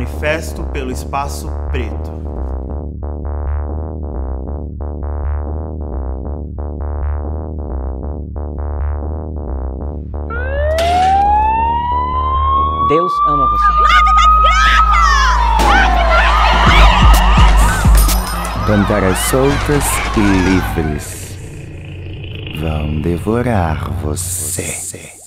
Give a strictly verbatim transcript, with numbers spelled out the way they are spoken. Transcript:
Manifesto pelo Espaço Preto. Deus ama você. Panteras soltas e livres vão devorar você.